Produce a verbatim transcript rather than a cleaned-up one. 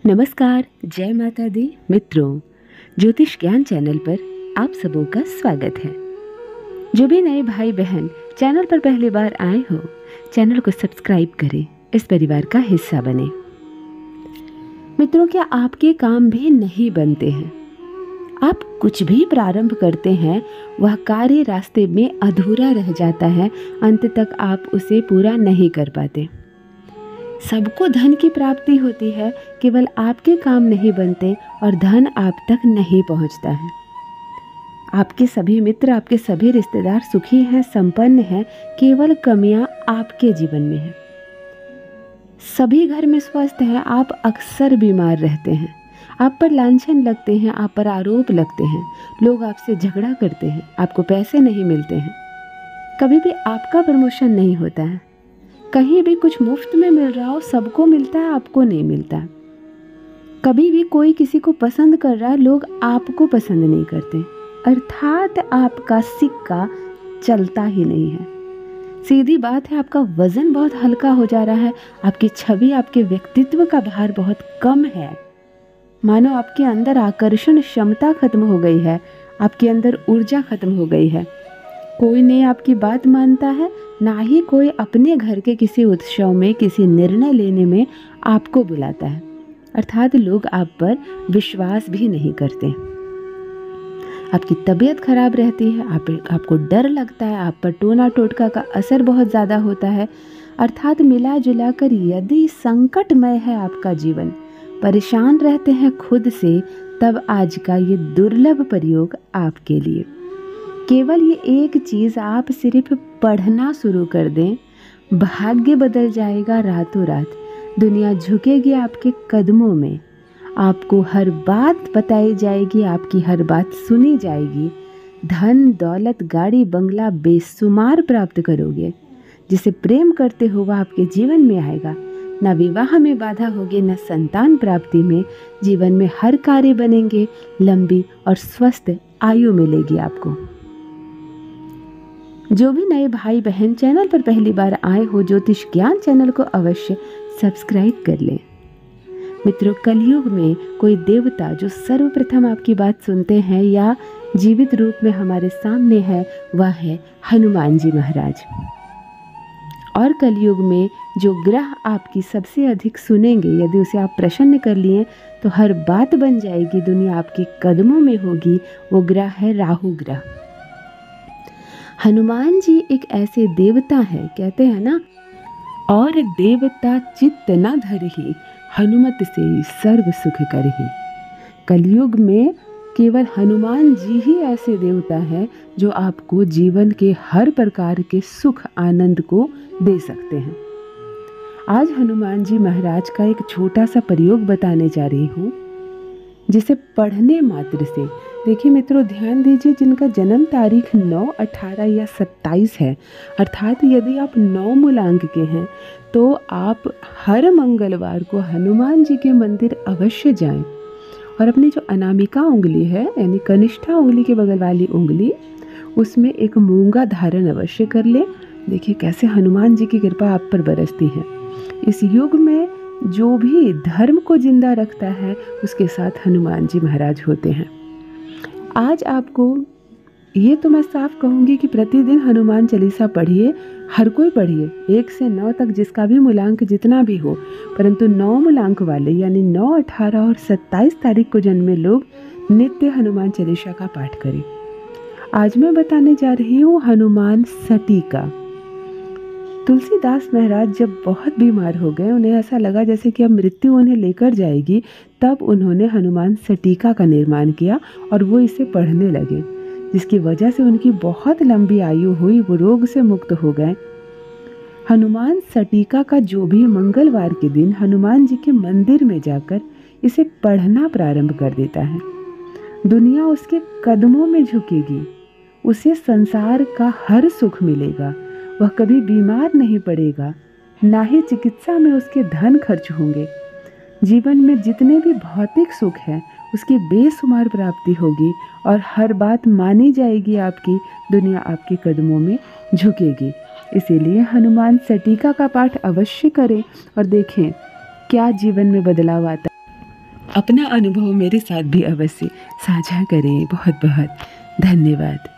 नमस्कार, जय माता दी मित्रों। ज्योतिष ज्ञान चैनल पर आप सबों का स्वागत है। जो भी नए भाई बहन चैनल पर पहली बार आए हो, चैनल को सब्सक्राइब करें, इस परिवार का हिस्सा बने। मित्रों, क्या आपके काम भी नहीं बनते हैं? आप कुछ भी प्रारंभ करते हैं, वह कार्य रास्ते में अधूरा रह जाता है, अंत तक आप उसे पूरा नहीं कर पाते। सबको धन की प्राप्ति होती है, केवल आपके काम नहीं बनते और धन आप तक नहीं पहुंचता है। आपके सभी मित्र, आपके सभी रिश्तेदार सुखी हैं, संपन्न हैं, केवल कमियां आपके जीवन में हैं। सभी घर में स्वस्थ हैं, आप अक्सर बीमार रहते हैं। आप पर लांछन लगते हैं, आप पर आरोप लगते हैं, लोग आपसे झगड़ा करते हैं, आपको पैसे नहीं मिलते हैं, कभी भी आपका प्रमोशन नहीं होता है, कहीं भी कुछ मुफ्त में मिल रहा हो, सबको मिलता है, आपको नहीं मिलता। कभी भी कोई किसी को पसंद कर रहा है, लोग आपको पसंद नहीं करते, अर्थात आपका सिक्का चलता ही नहीं है। सीधी बात है, आपका वजन बहुत हल्का हो जा रहा है, आपकी छवि, आपके व्यक्तित्व का भार बहुत कम है। मानो आपके अंदर आकर्षण क्षमता खत्म हो गई है, आपके अंदर ऊर्जा खत्म हो गई है। कोई नहीं आपकी बात मानता है, ना ही कोई अपने घर के किसी उत्सव में, किसी निर्णय लेने में आपको बुलाता है, अर्थात लोग आप पर विश्वास भी नहीं करते। आपकी तबीयत खराब रहती है, आप आपको डर लगता है, आप पर टोना टोटका का असर बहुत ज़्यादा होता है, अर्थात मिला जुला कर यदि संकटमय है आपका जीवन, परेशान रहते हैं खुद से, तब आज का ये दुर्लभ प्रयोग आपके लिए। केवल ये एक चीज़, आप सिर्फ पढ़ना शुरू कर दें, भाग्य बदल जाएगा रातों रात। दुनिया झुकेगी आपके कदमों में, आपको हर बात बताई जाएगी, आपकी हर बात सुनी जाएगी। धन दौलत गाड़ी बंगला बेशुमार प्राप्त करोगे। जिसे प्रेम करते हो वह आपके जीवन में आएगा। न विवाह में बाधा होगी, न संतान प्राप्ति में। जीवन में हर कार्य बनेंगे, लंबी और स्वस्थ आयु मिलेगी आपको। जो भी नए भाई बहन चैनल पर पहली बार आए हो, ज्योतिष ज्ञान चैनल को अवश्य सब्सक्राइब कर लें। मित्रों, कलयुग में कोई देवता जो सर्वप्रथम आपकी बात सुनते हैं या जीवित रूप में हमारे सामने है, वह है हनुमान जी महाराज। और कलयुग में जो ग्रह आपकी सबसे अधिक सुनेंगे, यदि उसे आप प्रसन्न कर लिए तो हर बात बन जाएगी, दुनिया आपके कदमों में होगी। वो ग्रह है राहु ग्रह। हनुमान जी एक ऐसे देवता हैं, कहते हैं ना, और देवता चित्त न धरहि, हनुमत से सर्व सुख करहि। कलयुग में केवल हनुमान जी ही ऐसे देवता हैं जो आपको जीवन के हर प्रकार के सुख आनंद को दे सकते हैं। आज हनुमान जी महाराज का एक छोटा सा प्रयोग बताने जा रही हूँ, जिसे पढ़ने मात्र से, देखिए मित्रों, ध्यान दीजिए, जिनका जन्म तारीख नौ, अठारह या सत्ताईस है, अर्थात यदि आप नौ मूलांक के हैं, तो आप हर मंगलवार को हनुमान जी के मंदिर अवश्य जाएं और अपनी जो अनामिका उंगली है, यानी कनिष्ठा उंगली के बगल वाली उंगली, उसमें एक मूंगा धारण अवश्य कर ले। देखिए कैसे हनुमान जी की कृपा आप पर बरसती है। इस युग में जो भी धर्म को जिंदा रखता है, उसके साथ हनुमान जी महाराज होते हैं। आज आपको ये तो मैं साफ कहूँगी कि प्रतिदिन हनुमान चालीसा पढ़िए, हर कोई पढ़िए, एक से नौ तक जिसका भी मूलांक जितना भी हो, परंतु नौ मूलांक वाले यानी नौ, अठारह और सत्ताईस तारीख को जन्मे लोग नित्य हनुमान चालीसा का पाठ करें। आज मैं बताने जा रही हूँ हनुमान सटीका। तुलसीदास महाराज जब बहुत बीमार हो गए, उन्हें ऐसा लगा जैसे कि अब मृत्यु उन्हें लेकर जाएगी, तब उन्होंने हनुमान सटीका का निर्माण किया और वो इसे पढ़ने लगे, जिसकी वजह से उनकी बहुत लंबी आयु हुई, वो रोग से मुक्त हो गए। हनुमान सटीका का जो भी मंगलवार के दिन हनुमान जी के मंदिर में जाकर इसे पढ़ना प्रारंभ कर देता है, दुनिया उसके कदमों में झुकेगी, उसे संसार का हर सुख मिलेगा, वह कभी बीमार नहीं पड़ेगा, ना ही चिकित्सा में उसके धन खर्च होंगे। जीवन में जितने भी भौतिक सुख हैं, उसकी बेशुमार प्राप्ति होगी और हर बात मानी जाएगी आपकी, दुनिया आपके कदमों में झुकेगी। इसीलिए हनुमान सटीका का पाठ अवश्य करें और देखें क्या जीवन में बदलाव आता है। अपना अनुभव मेरे साथ भी अवश्य साझा करें। बहुत बहुत धन्यवाद।